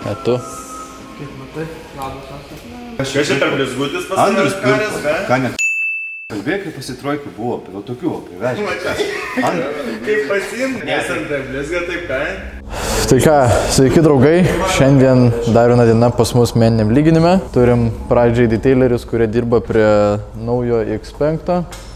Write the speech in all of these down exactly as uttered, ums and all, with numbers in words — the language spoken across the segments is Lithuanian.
Ką tu? Kaip matai, labas esat. Aš čia per blizgutis pasakarės karės, be? Ką net kalbėk, kaip pasitrojkai buvo, apie tokių, apie vežį. Kaip pasim, nesant per blizgą, taip ką? Tai ką, sveiki draugai, šiandien dar viena diena pas mus meniniam lyginime. Turim pradžiai detailerius, kurie dirba prie naujo X penki.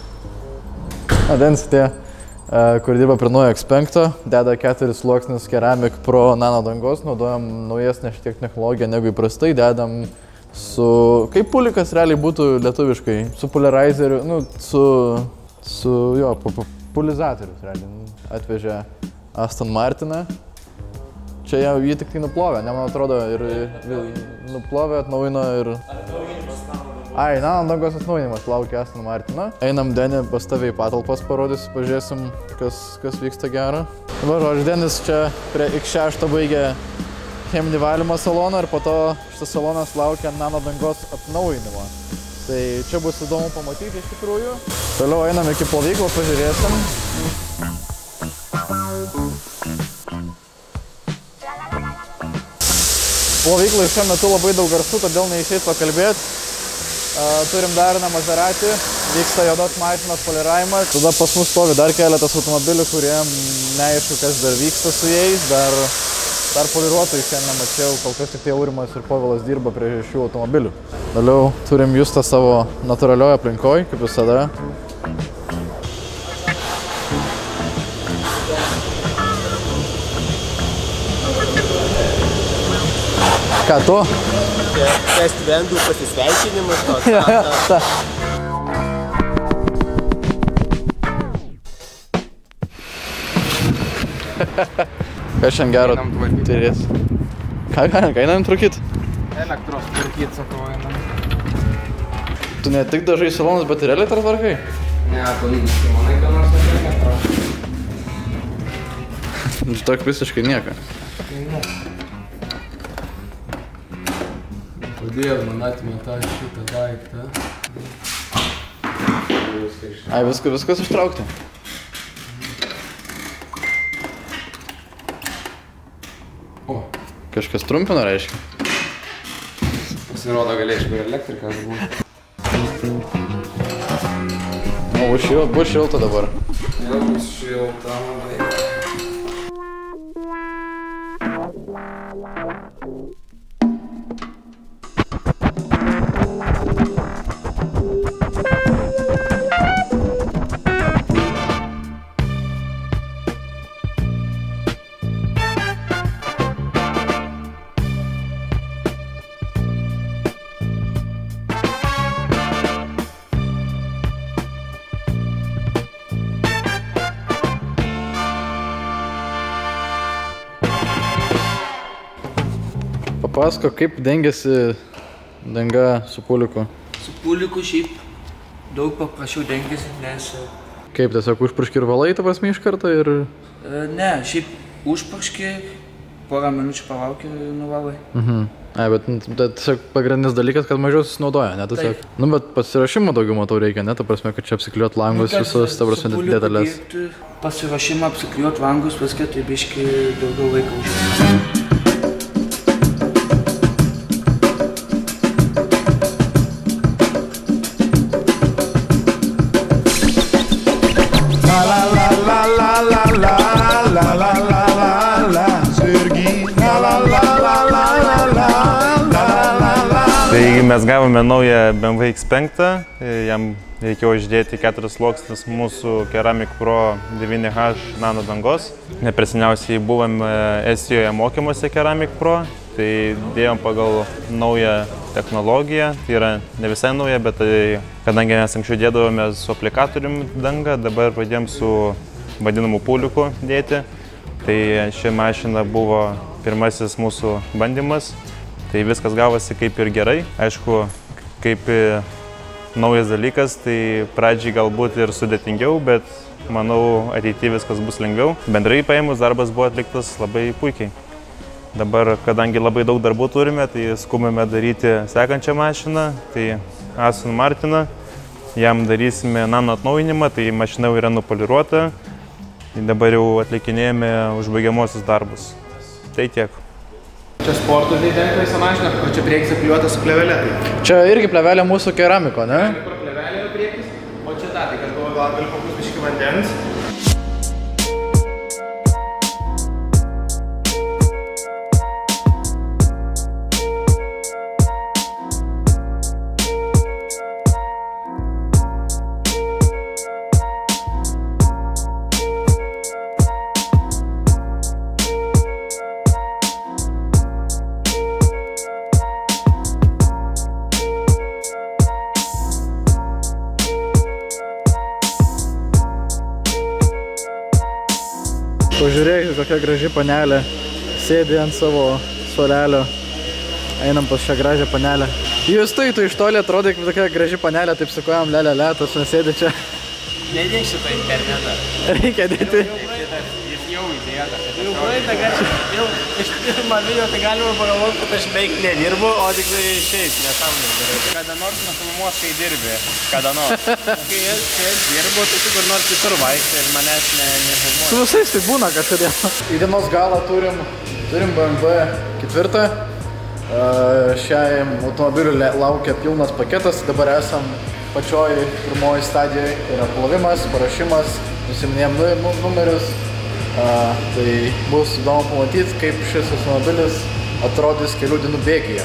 Adens tie, kur dirba prie naujo X penki, deda keturis sluoksnius Ceramic Pro nano dangos, naudojam naujesnę šiek tiek technologiją negu įprastai, dedam su, kaip pulikas realiai būtų lietuviškai, su polerizeriu, nu, su, su, jo, pulizatorius realiai, atvežė Aston Martiną. Čia jau jį tik tai nuplovė, ne, man atrodo, ir nuplovė, atnaujino ir... Ai, nano dangos atnaujinimas laukia Aston Martiną. Einam Denį pas tave į patalpas parodysiu, pažiūrėsim, kas, kas vyksta gero. Dabar, žodžiu, Denis čia prie X šeši baigė cheminį valymo saloną ir po to šitas salonas laukia nano dangos atnaujinimo. Tai čia bus įdomu pamatyti iš tikrųjų. Toliau einam iki plovyklo, pažiūrėsim. Plovyklai šiuo metu labai daug garsų, todėl neišeit pakalbėti. Uh, turim dar vieną Maserati, vyksta juodos mašinos poliravimas. Tada pas mus stovi dar keletas automobilių, kuriem neaišku, kas dar vyksta su jais. Dar, dar poliruotojų šiandien mačiau, kol kas tik tai Aurimas ir Povilas dirba prie šių automobilių. Toliau turim Justą savo natūralioje aplinkoje, kaip visada. Ką tu? Best friendų pasisveikinimas toks. Ja, ta. Ką šiandien gero turės? Ką, ką, ką einam trukit? Elektros tvarkyt, sakau, einam. Tu ne tik dažai salonus, bet ir elektrą tvarkai? Ne, tu manai, kad nors apie elektrą. Žiūrėk visiškai nieko. Kodėl man atmeta šitą daiktą? Ai, viskas, viskas ištraukti. O. Kažkas trumpino, reiškia. Pasirodo, galėčiau ir elektrikas būti. O, bus šilta, bus šilta dabar. Jau bus šilta, labai. Papasakoju, kaip dengiasi danga su puliku? Su puliku šiaip daug paprasčiau dengiasi, nes... Kaip, tiesiog užpurški ir valai, ta prasme, iš karto ir... Ne, šiaip užpurški, porą minučių palauki ir nuvalai. Mhm. Ai, bet tiesiog pagrindinis dalykas, kad mažiau susinaudoja, ne tiesiog... Nu, bet pasirašimo daugiau matau reikia, ne, ta prasme, kad čia apsikliuot langus visus, ta prasme, detalės. Pasirašimą apsikliuot langus, viską tai biški daugiau laiko užima. Taigi mes gavome naują B M W X penki, jam reikėjo uždėti keturis sluoksnius mūsų Ceramic Pro devyni H nano dangos. Nepreseniausiai buvom Estijoje mokymuose Ceramic Pro, tai dėjom pagal naują technologiją, tai yra ne visai nauja, bet tai, kadangi mes anksčiau dėdavome su aplikatorium dangą, dabar pradėjom su vadinamu puliku dėti. Tai ši mašina buvo pirmasis mūsų bandymas. Tai viskas gavosi kaip ir gerai. Aišku, kaip naujas dalykas, tai pradžiai galbūt ir sudėtingiau, bet manau ateityje viskas bus lengviau. Bendrai paėmus darbas buvo atliktas labai puikiai. Dabar, kadangi labai daug darbų turime, tai skubame daryti sekančią mašiną, tai Aston Martiną. Jam darysime nano atnaujinimą, tai mašina jau yra nupoliruota. Dabar jau atlikinėjame užbaigiamosius darbus. Tai tiek. Čia sporto žaidėjai visą mašiną, o čia priekis apklijuota su plevelė. Čia irgi plevelė mūsų keramiko, ne? Kur plevelė yra priekis, o čia ta, tai kad galvoju, gal gali kokius biškį vandens. Pažiūrėkit, kokia graži panelė. Sėdi ant savo suolelio. Einam pas šią gražią panelę. Jūs tai, tu iš toli atrodai kaip tokia graži panelė, taip sakojam, le, le, le, tas nesėdi čia. Nedėk šitą internetą. Reikia dėti. Jis jau įdėtas. Jau praeitą kartą, jau iš pirmą video tai galima pagalvoti, kad aš beveik nedirbu, o tik tai šiaip nesąmonės darau. Kada nors nufilmuos, kai dirbi, kada nors. Kai čia dirbu, tai tu kur nors kitur vaikštai ir manęs nefilmuoja. Su visais tai būna kažkodėl. Į dienos galą turim, turim B M W ketvirtą. Šiam automobiliu laukia pilnas paketas. Dabar esam pačioj pirmoji stadijoje. Yra plovimas, parašimas, nusiminėjom numerius. Uh, tai bus įdomu pamatyti, kaip šis automobilis atrodys kelių dienų bėgyje.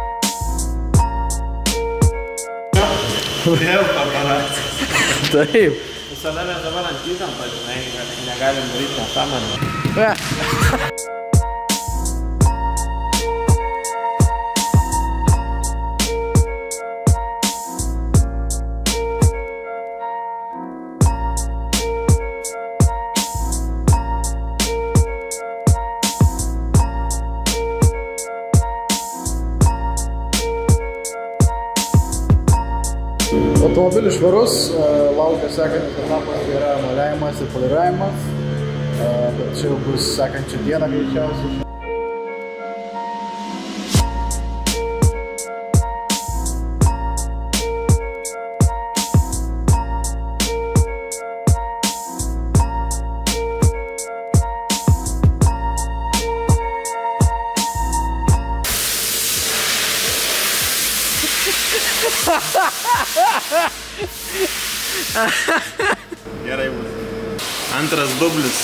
Vėl paparacis. Taip. Visada mes dabar ant įtampą, žinai, negalim daryti nesąmonę. Automobilis švarus, laukia sekantis etapas, tai yra moliavimas ir poliravimas, bet čia jau bus sekančią dieną greičiausiai. Gerai bus. Antras dublis.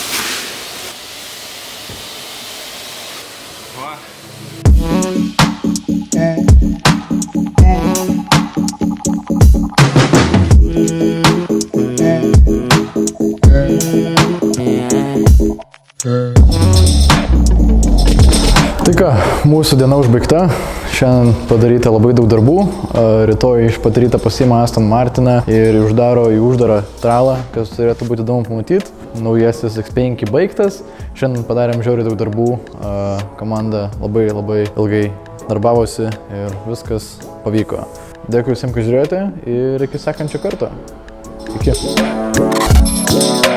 Va. Tai ką, mūsų diena užbaigta. Šiandien padaryta labai daug darbų. Rytoj iš pat ryto pasiima Aston Martiną ir uždaro į uždarą tralą, kas turėtų būti įdomu pamatyti. Naujasis X penki baigtas. Šiandien padarėm žiauriai daug darbų. Komanda labai labai ilgai darbavosi ir viskas pavyko. Dėkui visiems, kad žiūrėjote ir iki sekančio karto. Iki.